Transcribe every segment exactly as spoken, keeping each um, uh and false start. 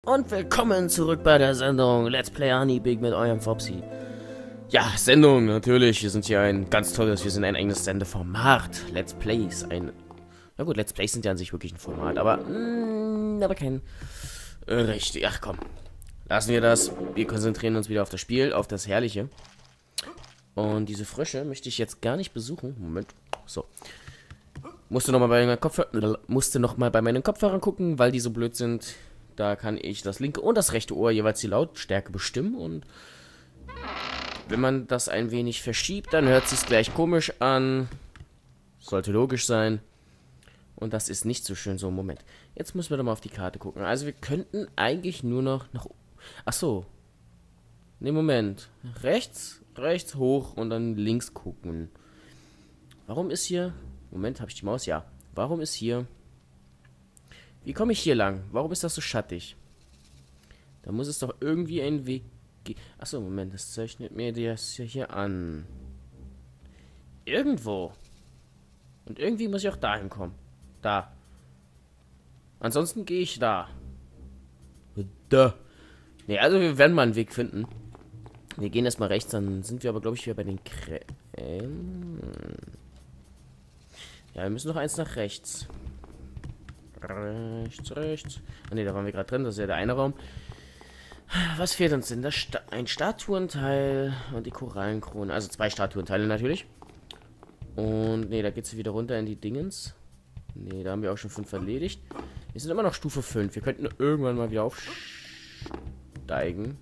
Und willkommen zurück bei der Sendung Let's Play Honeybig mit eurem Fopsi. Ja, Sendung, natürlich. Wir sind hier ein ganz tolles, wir sind ein eigenes Sendeformat. Let's Plays, ein... Na gut, Let's Plays sind ja an sich wirklich ein Format, aber... Mh, aber kein... Äh, richtig, ach komm. Lassen wir das. Wir konzentrieren uns wieder auf das Spiel, auf das Herrliche. Und diese Frösche möchte ich jetzt gar nicht besuchen. Moment. So. Musste nochmal bei meinen Kopfhörern... Musste noch mal bei meinen Kopfhörern gucken, weil die so blöd sind... Da kann ich das linke und das rechte Ohr jeweils die Lautstärke bestimmen. Und wenn man das ein wenig verschiebt, dann hört es sich gleich komisch an. Sollte logisch sein. Und das ist nicht so schön. So, Moment. Jetzt müssen wir doch mal auf die Karte gucken. Also wir könnten eigentlich nur noch nach... Ach so. Ne, Moment. Rechts, rechts hoch und dann links gucken. Warum ist hier... Moment, habe ich die Maus? Ja. Warum ist hier... Wie komme ich hier lang? Warum ist das so schattig? Da muss es doch irgendwie einen Weg geben. Achso, Moment, das zeichnet mir das hier an. Irgendwo. Und irgendwie muss ich auch dahin kommen. Da. Ansonsten gehe ich da. Da. Ne, also wir werden mal einen Weg finden. Wir gehen erstmal rechts, dann sind wir aber, glaube ich, wieder bei den Krähen. Ja, wir müssen noch eins nach rechts. Rechts, rechts. Ah ne, da waren wir gerade drin. Das ist ja der eine Raum. Was fehlt uns denn? Das Sta ein Statuenteil und die Korallenkrone. Also zwei Statuenteile natürlich. Und ne, da geht es wieder runter in die Dingens. Ne, da haben wir auch schon fünf erledigt. Wir sind immer noch Stufe fünf. Wir könnten irgendwann mal wieder aufsteigen.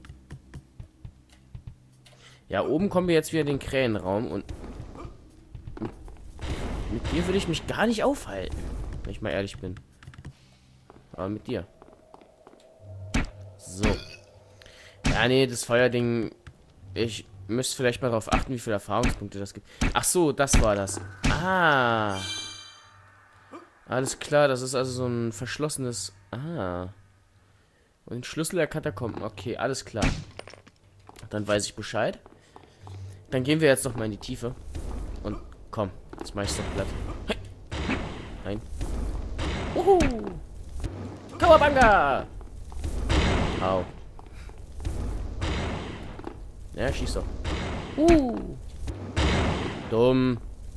Ja, oben kommen wir jetzt wieder in den Krähenraum. Und mit dir würde ich mich gar nicht aufhalten. Wenn ich mal ehrlich bin. Aber mit dir. So. Ja, nee, das Feuerding. Ich müsste vielleicht mal darauf achten, wie viele Erfahrungspunkte das gibt. Ach so, das war das. Ah. Alles klar, das ist also so ein verschlossenes... Ah. Und den Schlüssel der Katakomben. Okay, alles klar. Dann weiß ich Bescheid. Dann gehen wir jetzt noch mal in die Tiefe. Und komm, jetzt mach ich's doch platt. Hey. Nein. Uhu. Kawabanga! Au. Ja, schieß doch. Uh. Dumm.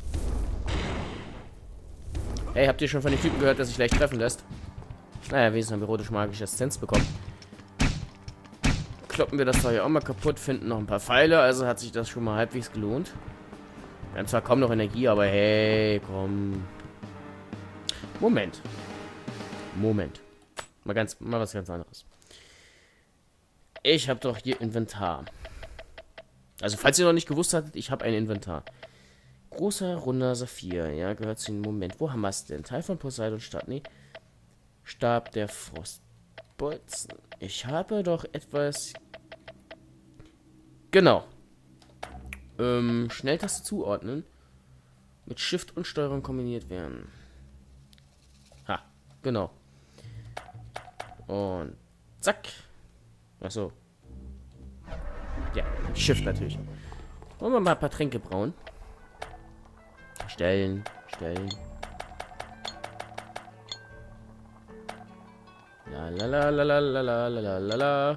Hey, habt ihr schon von den Typen gehört, dass sich leicht treffen lässt? Naja, wenigstens haben wir rote magische Essenz bekommen. Kloppen wir das Teil hier auch mal kaputt, finden noch ein paar Pfeile, also hat sich das schon mal halbwegs gelohnt. Wir haben zwar kaum noch Energie, aber hey, komm. Moment. Moment. Mal ganz, mal was ganz anderes. Ich habe doch hier Inventar. Also, falls ihr noch nicht gewusst hattet, ich habe ein Inventar. Großer, runder Saphir. Ja, gehört zu dem Moment. Wo haben wir es denn? Teil von Poseidon Stadt. Nee. Stab der Frostbolzen. Ich habe doch etwas... Genau. Ähm, Schnelltaste zuordnen. Mit Shift und Steuerung kombiniert werden. Ha, genau. Und zack. Achso. Ja, Shift natürlich. Wollen wir mal ein paar Tränke brauen? Stellen, stellen. La la la la la la la la la la.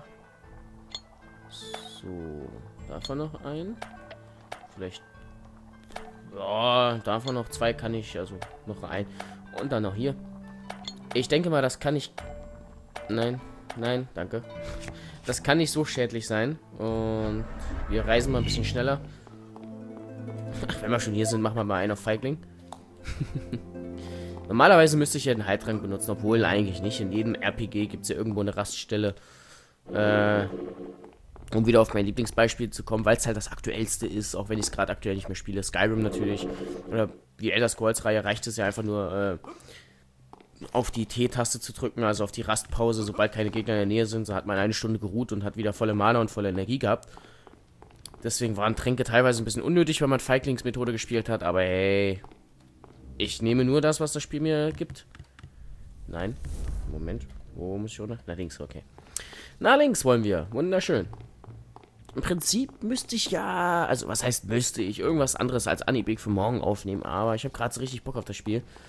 So, davon noch ein. Vielleicht. Ja, davon noch zwei kann ich, also noch ein. Und dann noch hier. Ich denke mal, das kann ich. Nein, nein, danke. Das kann nicht so schädlich sein. Und wir reisen mal ein bisschen schneller. Ach, wenn wir schon hier sind, machen wir mal einen auf Feigling. Normalerweise müsste ich ja den Heiltrank benutzen, obwohl eigentlich nicht. In jedem R P G gibt es ja irgendwo eine Raststelle. Äh, um wieder auf mein Lieblingsbeispiel zu kommen, weil es halt das aktuellste ist, auch wenn ich es gerade aktuell nicht mehr spiele. Skyrim natürlich. Oder die Elder Scrolls-Reihe reicht es ja einfach nur... Äh, auf die T-Taste zu drücken, also auf die Rastpause, sobald keine Gegner in der Nähe sind, so hat man eine Stunde geruht und hat wieder volle Mana und volle Energie gehabt. Deswegen waren Tränke teilweise ein bisschen unnötig, wenn man Feiglingsmethode gespielt hat, aber hey, ich nehme nur das, was das Spiel mir gibt. Nein, Moment, wo muss ich runter? Na, links, okay. Na, links wollen wir, wunderschön. Im Prinzip müsste ich ja, also was heißt müsste ich, irgendwas anderes als Honeybig für morgen aufnehmen, aber ich habe gerade so richtig Bock auf das Spiel.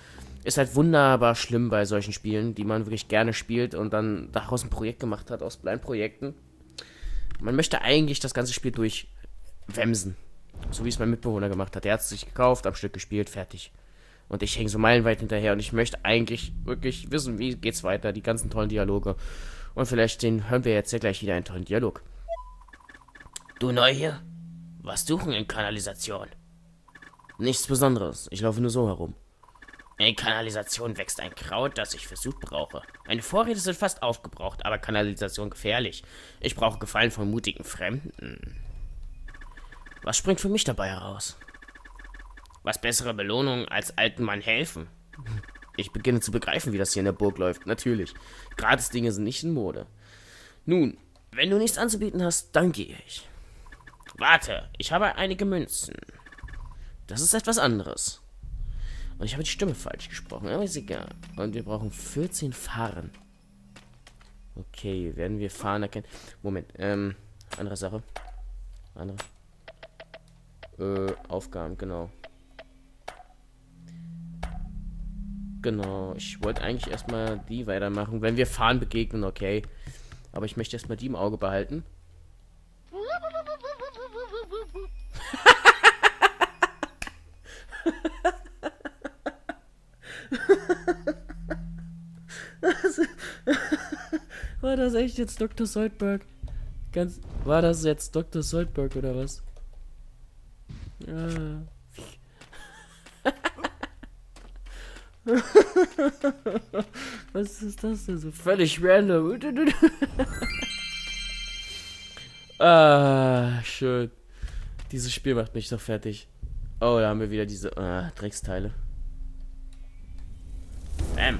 Ist halt wunderbar schlimm bei solchen Spielen, die man wirklich gerne spielt und dann daraus ein Projekt gemacht hat, aus Blindprojekten. Man möchte eigentlich das ganze Spiel durchwemsen. So wie es mein Mitbewohner gemacht hat. Der hat es sich gekauft, am Stück gespielt, fertig. Und ich hänge so meilenweit hinterher und ich möchte eigentlich wirklich wissen, wie geht's weiter, die ganzen tollen Dialoge. Und vielleicht den hören wir jetzt ja gleich wieder einen tollen Dialog. Du neu hier? Was suchen in Kanalisation? Nichts Besonderes, ich laufe nur so herum. In Kanalisation wächst ein Kraut, das ich für Sud brauche. Meine Vorräte sind fast aufgebraucht, aber Kanalisation gefährlich. Ich brauche Gefallen von mutigen Fremden. Was springt für mich dabei heraus? Was bessere Belohnung als alten Mann helfen? Ich beginne zu begreifen, wie das hier in der Burg läuft. Natürlich. Gratis-Dinge sind nicht in Mode. Nun, wenn du nichts anzubieten hast, dann gehe ich. Warte, ich habe einige Münzen. Das ist etwas anderes. Und ich habe die Stimme falsch gesprochen, aber ist egal. Und wir brauchen vierzehn Fahren. Okay, werden wir Fahren erkennen? Moment, ähm, andere Sache. Andere. Äh, Aufgaben, genau. Genau, ich wollte eigentlich erstmal die weitermachen. Wenn wir Fahren begegnen, okay. Aber ich möchte erstmal die im Auge behalten. War das echt jetzt Doktor Soldberg? Ganz, war das jetzt Doktor Soldberg oder was? Ja. Was ist das denn so? Völlig random. Ah, schön. Dieses Spiel macht mich doch fertig. Oh, da haben wir wieder diese ah, Drecksteile. Bam.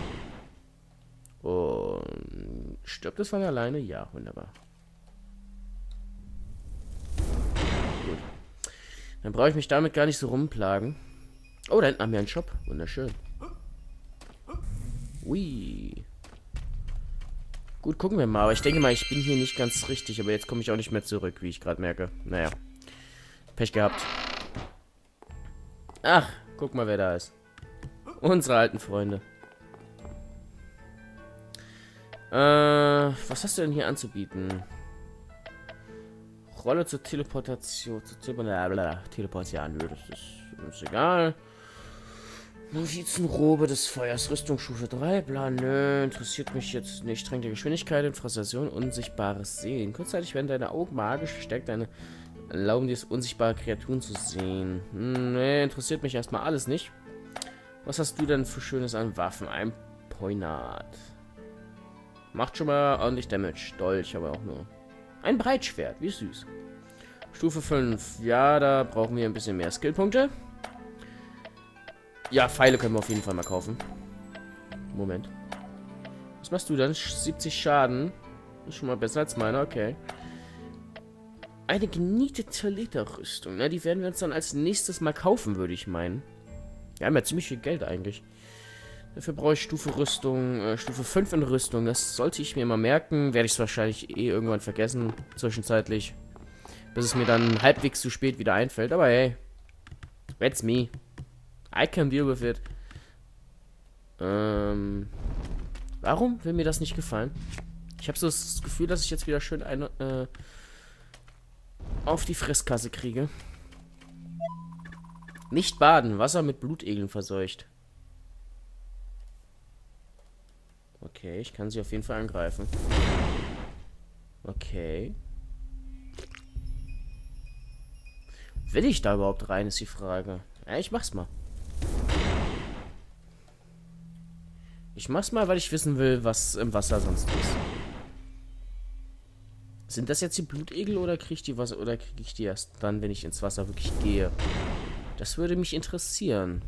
Und stirbt es von alleine? Ja, wunderbar. Gut. Dann brauche ich mich damit gar nicht so rumplagen. Oh, da hinten haben wir einen Shop. Wunderschön. Ui. Gut, gucken wir mal. Aber ich denke mal, ich bin hier nicht ganz richtig. Aber jetzt komme ich auch nicht mehr zurück, wie ich gerade merke. Naja. Pech gehabt. Ach, guck mal, wer da ist. Unsere alten Freunde. Äh, was hast du denn hier anzubieten? Rolle zur Teleportation. Zur Teleportation. Das ist, das ist egal. Novizenrobe des Feuers, Rüstungsstufe drei, bla, nö, interessiert mich jetzt nicht. Streng der Geschwindigkeit, Infrastation, unsichtbares Sehen. Kurzzeitig werden deine Augen magisch gestärkt, deine erlauben dir es, unsichtbare Kreaturen zu sehen. Hm, nee, interessiert mich erstmal alles nicht. Was hast du denn für Schönes an Waffen? Ein Poinat. Macht schon mal ordentlich Damage. Dolch, aber auch nur. Ein Breitschwert, wie süß. Stufe fünf. Ja, da brauchen wir ein bisschen mehr Skillpunkte. Ja, Pfeile können wir auf jeden Fall mal kaufen. Moment. Was machst du dann? siebzig Schaden. Ist schon mal besser als meiner, okay. Eine genietete Lederrüstung. Na, die werden wir uns dann als nächstes mal kaufen, würde ich meinen. Wir haben ja ziemlich viel Geld eigentlich. Dafür brauche ich Stufe Rüstung, äh, Stufe fünf in Rüstung. Das sollte ich mir mal merken. Werde ich es wahrscheinlich eh irgendwann vergessen, zwischenzeitlich. Bis es mir dann halbwegs zu spät wieder einfällt. Aber hey, that's me. I can deal with it. Ähm, warum will mir das nicht gefallen? Ich habe so das Gefühl, dass ich jetzt wieder schön eine äh, auf die Fresskasse kriege. Nicht baden, Wasser mit Blutegeln verseucht. Okay, ich kann sie auf jeden Fall angreifen. Okay. Will ich da überhaupt rein, ist die Frage. Ja, ich mach's mal. Ich mach's mal, weil ich wissen will, was im Wasser sonst ist. Sind das jetzt die Blutegel oder kriege ich die Wasser oder kriege ich die erst dann, wenn ich ins Wasser wirklich gehe? Das würde mich interessieren.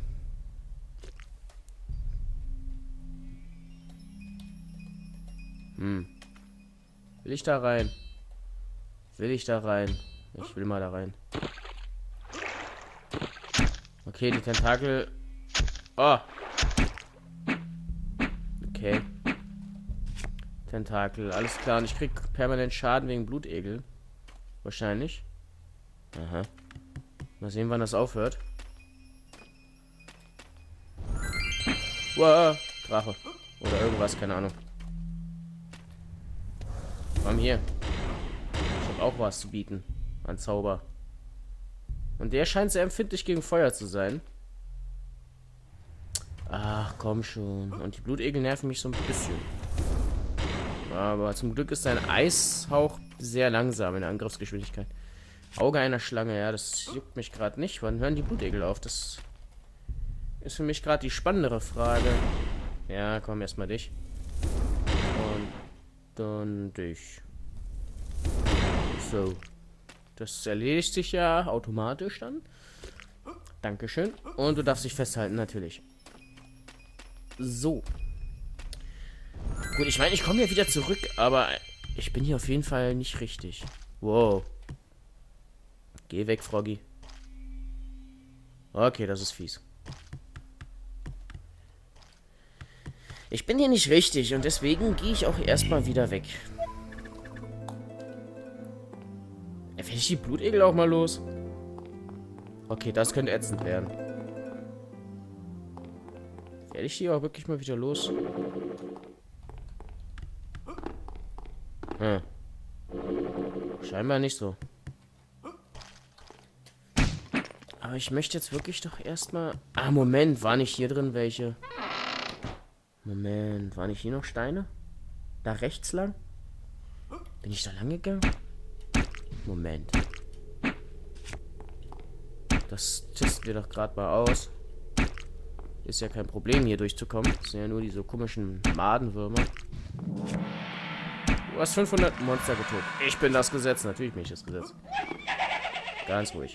Hm. Will ich da rein? Will ich da rein? Ich will mal da rein. Okay, die Tentakel. Oh. Okay. Tentakel, alles klar. Und ich krieg permanent Schaden wegen Blutegel. Wahrscheinlich. Aha. Mal sehen, wann das aufhört. Wow, Drache. Oder irgendwas, keine Ahnung. Komm hier. Ich habe auch was zu bieten. An Zauber. Und der scheint sehr empfindlich gegen Feuer zu sein. Ach, komm schon. Und die Blutegel nerven mich so ein bisschen. Aber zum Glück ist sein Eishauch sehr langsam in der Angriffsgeschwindigkeit. Auge einer Schlange, ja, das juckt mich gerade nicht. Wann hören die Blutegel auf? Das ist für mich gerade die spannendere Frage. Ja, komm, erstmal dich. Und dann dich. So. Das erledigt sich ja automatisch dann. Dankeschön. Und du darfst dich festhalten, natürlich. So. Gut, ich meine, ich komme hier wieder zurück, aber ich bin hier auf jeden Fall nicht richtig. Wow. Geh weg, Froggy. Okay, das ist fies. Ich bin hier nicht richtig und deswegen gehe ich auch erstmal wieder weg. Werde ich die Blutegel auch mal los? Okay, das könnte ätzend werden. Werde ich die auch wirklich mal wieder los? Hm. Scheinbar nicht so. Aber ich möchte jetzt wirklich doch erstmal... Ah, Moment, war nicht hier drin welche? Moment, waren nicht hier noch Steine? Da rechts lang? Bin ich da lang gegangen? Moment. Das testen wir doch gerade mal aus. Ist ja kein Problem, hier durchzukommen. Das sind ja nur diese komischen Madenwürmer. Du hast fünfhundert Monster getötet. Ich bin das Gesetz. Natürlich bin ich das Gesetz. Ganz ruhig.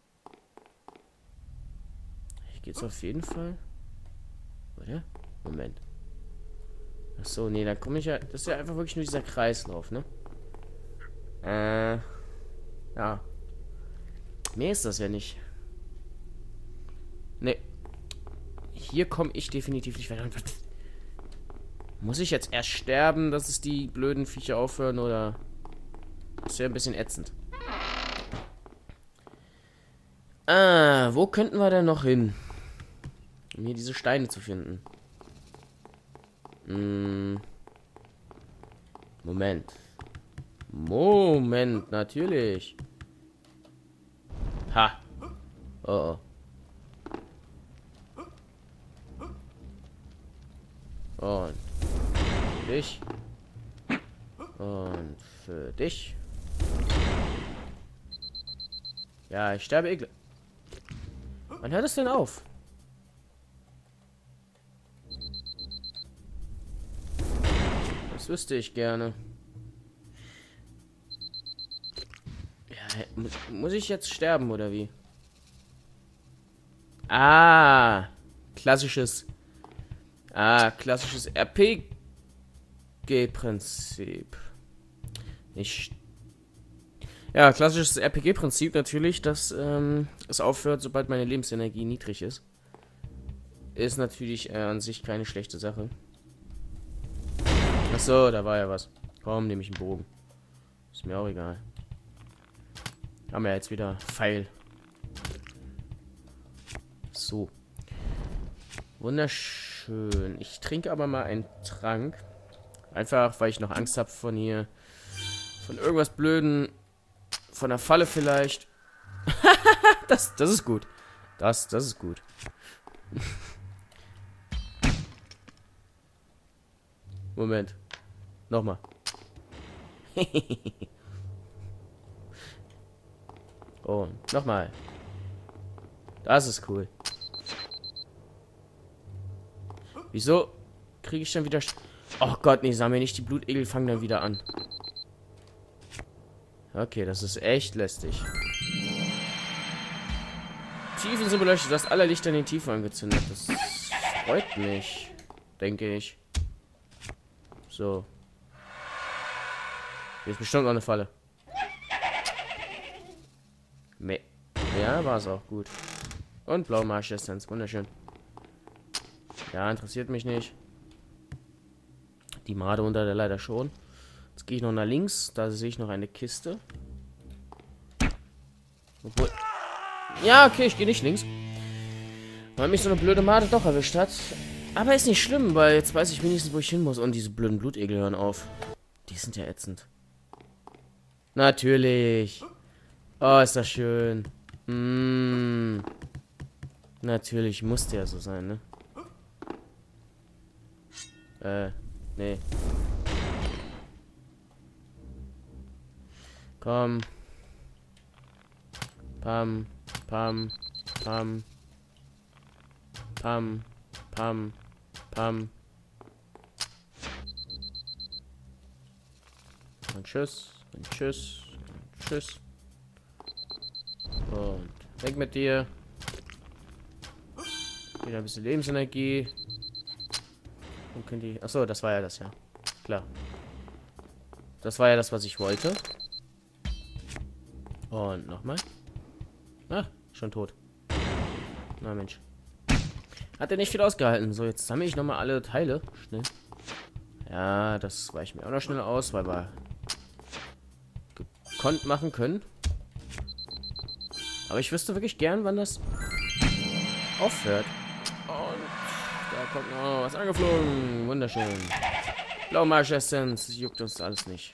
Hier geht's auf jeden Fall. Oder? Moment. Achso, nee, da komme ich ja... Das ist ja einfach wirklich nur dieser Kreislauf, ne? Äh... Ja. Mehr ist das ja nicht. Nee. Hier komme ich definitiv nicht weiter. Muss ich jetzt erst sterben, dass es die blöden Viecher aufhören, oder? Das ist ja ein bisschen ätzend. Ah, wo könnten wir denn noch hin? Um hier diese Steine zu finden. Hm. Moment. Moment, natürlich. Ha. Oh, oh. Und für dich. Und für dich. Ja, ich sterbe eh. Wann hört es denn auf? Das wüsste ich gerne. Ja, muss, muss ich jetzt sterben oder wie? Ah, klassisches. Ah, klassisches R P G-Prinzip. Ich. Ja, klassisches R P G-Prinzip natürlich, dass ähm, es aufhört, sobald meine Lebensenergie niedrig ist. Ist natürlich äh, an sich keine schlechte Sache. Achso, da war ja was. Komm, nehme ich einen Bogen. Ist mir auch egal. Haben wir jetzt wieder Pfeil. So. Wunderschön. Ich trinke aber mal einen Trank. Einfach, weil ich noch Angst habe von hier. Von irgendwas Blöden. Von der Falle vielleicht. das, das ist gut. Das, das ist gut. Moment. Nochmal. Und nochmal. Das ist cool. Wieso kriege ich dann wieder... Oh Gott, nee, sag mir nicht, die Blutegel fangen dann wieder an. Okay, das ist echt lästig. Tiefen sind beleuchtet. Du hast alle Lichter in den Tiefen angezündet. Das freut mich. Denke ich. So. Hier ist bestimmt noch eine Falle. Me ja, war es auch gut. Und blaue Marsch-Essenz. Wunderschön. Ja, interessiert mich nicht. Die Made unter der leider schon. Jetzt gehe ich noch nach links. Da sehe ich noch eine Kiste. Obwohl... Ja, okay, ich gehe nicht links. Weil mich so eine blöde Made doch erwischt hat. Aber ist nicht schlimm, weil jetzt weiß ich wenigstens, wo ich hin muss. Und diese blöden Blutegel hören auf. Die sind ja ätzend. Natürlich. Oh, ist das schön. Mm. Natürlich musste ja so sein, ne? Äh, nee. Komm. Pam, pam, pam. Pam, pam, pam. Und tschüss, und tschüss, und tschüss. Und weg mit dir. Wieder ein bisschen Lebensenergie. Und können die. Achso, das war ja das, ja. Klar. Das war ja das, was ich wollte. Und nochmal. Ah, schon tot. Na Mensch. Hat er nicht viel ausgehalten. So, jetzt sammle ich nochmal alle Teile. Schnell. Ja, das weicht mir auch noch schnell aus, weil wir gekonnt machen können. Aber ich wüsste wirklich gern, wann das aufhört. Und da kommt noch was angeflogen. Wunderschön. Blaumarsch-Essenz. Juckt uns alles nicht.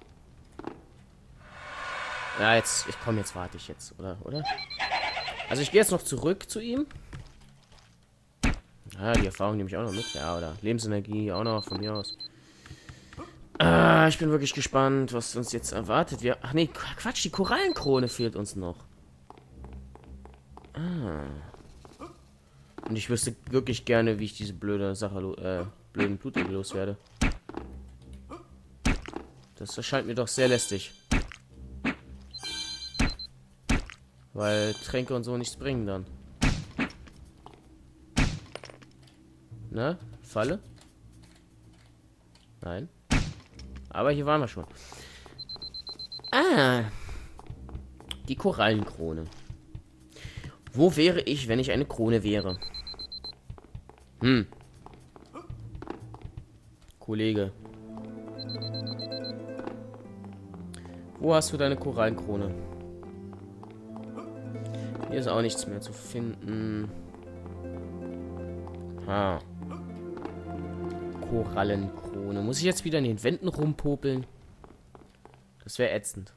Ja, jetzt, ich komme, jetzt warte ich jetzt, oder? Oder? Also ich gehe jetzt noch zurück zu ihm. Ah, die Erfahrung nehme ich auch noch mit. Ja, oder Lebensenergie auch noch von mir aus. Ah, ich bin wirklich gespannt, was uns jetzt erwartet. Wir, ach nee, Quatsch, die Korallenkrone fehlt uns noch. Ah. Und ich wüsste wirklich gerne, wie ich diese blöde Sache, äh, blöden Blutegel loswerde. Das erscheint mir doch sehr lästig. Weil Tränke und so nichts bringen dann. Na, Falle? Nein. Aber hier waren wir schon. Ah. Die Korallenkrone. Wo wäre ich, wenn ich eine Krone wäre? Hm. Kollege. Wo hast du deine Korallenkrone? Hier ist auch nichts mehr zu finden. Ha. Korallenkrone. Muss ich jetzt wieder in den Wänden rumpopeln? Das wäre ätzend.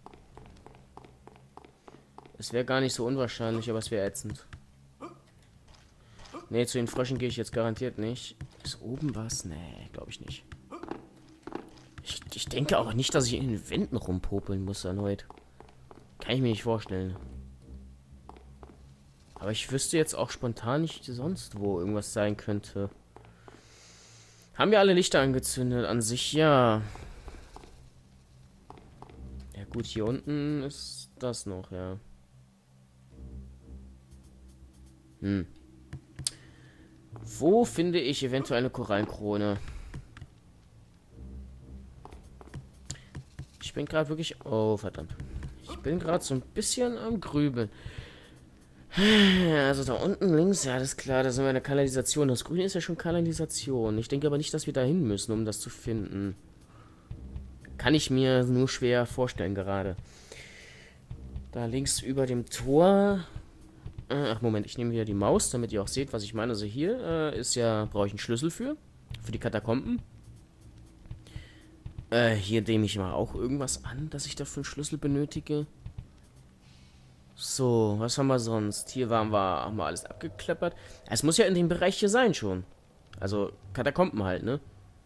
Es wäre gar nicht so unwahrscheinlich, aber es wäre ätzend. Ne, zu den Fröschen gehe ich jetzt garantiert nicht. Ist oben was? Nee, glaube ich nicht. Ich, ich denke auch nicht, dass ich in den Wänden rumpopeln muss erneut. Kann ich mir nicht vorstellen. Aber ich wüsste jetzt auch spontan nicht sonst, wo irgendwas sein könnte. Haben wir alle Lichter angezündet? An sich ja. Ja gut, hier unten ist das noch, ja. Hm. Wo finde ich eventuell eine Korallenkrone? Ich bin gerade wirklich... Oh, verdammt. Ich bin gerade so ein bisschen am Grübeln. Also da unten links, ja, das ist klar, da sind wir in der Kanalisation. Das Grüne ist ja schon Kanalisation. Ich denke aber nicht, dass wir da hin müssen, um das zu finden. Kann ich mir nur schwer vorstellen gerade. Da links über dem Tor... Ach, Moment, ich nehme wieder die Maus, damit ihr auch seht, was ich meine. Also hier äh, ist ja, brauche ich einen Schlüssel für. Für die Katakomben. Äh, hier nehme ich mal auch irgendwas an, dass ich dafür einen Schlüssel benötige. So, was haben wir sonst? Hier waren wir, haben wir alles abgekleppert. Es muss ja in dem Bereich hier sein schon. Also, Katakomben halt, ne?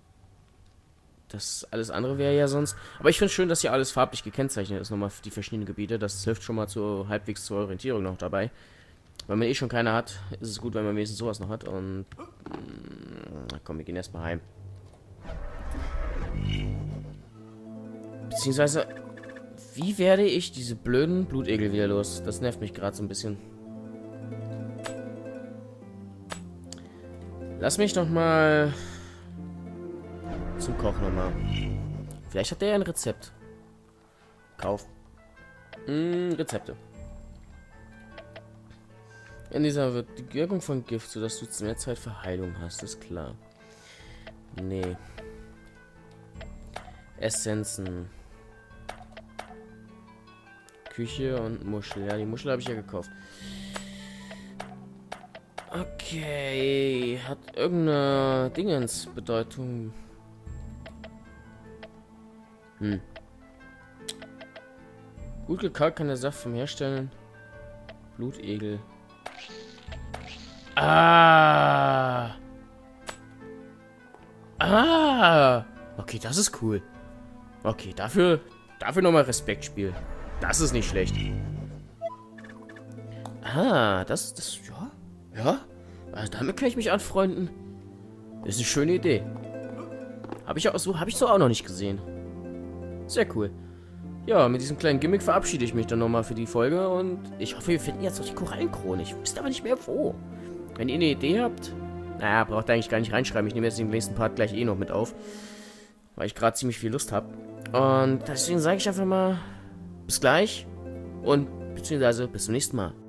Das alles andere wäre ja sonst... Aber ich finde es schön, dass hier alles farblich gekennzeichnet ist, nochmal für die verschiedenen Gebiete. Das hilft schon mal zu halbwegs zur Orientierung noch dabei. Wenn man eh schon keine hat, ist es gut, wenn man wenigstens sowas noch hat. Und... Na komm, wir gehen erstmal heim. Beziehungsweise... Wie werde ich diese blöden Blutegel wieder los? Das nervt mich gerade so ein bisschen. Lass mich noch mal zum Koch nochmal. Vielleicht hat der ja ein Rezept. Kauf. Hm, Rezepte. In dieser wird die Wirkung von Gift, sodass du mehr Zeit für Heilung hast, ist klar. Nee. Essenzen. Küche und Muschel. Ja, die Muschel habe ich ja gekauft. Okay, hat irgendeine Dingens Bedeutung. Hm. Gut gekalkt kann der Saft vom Herstellen. Blutegel. Ah. Ah. Okay, das ist cool. Okay, dafür, dafür nochmal Respekt, Spiel. Das ist nicht schlecht. Ah, das, das, ja. Ja. Also damit kann ich mich anfreunden. Ist eine schöne Idee. Habe ich auch so, habe ich so auch noch nicht gesehen. Sehr cool. Ja, mit diesem kleinen Gimmick verabschiede ich mich dann nochmal für die Folge und ich hoffe, wir finden jetzt noch die Korallenkrone. Ich wüsste aber nicht mehr wo. Wenn ihr eine Idee habt, naja, braucht ihr eigentlich gar nicht reinschreiben. Ich nehme jetzt den nächsten Part gleich eh noch mit auf, weil ich gerade ziemlich viel Lust habe. Und deswegen sage ich einfach mal, bis gleich und beziehungsweise bis zum nächsten Mal.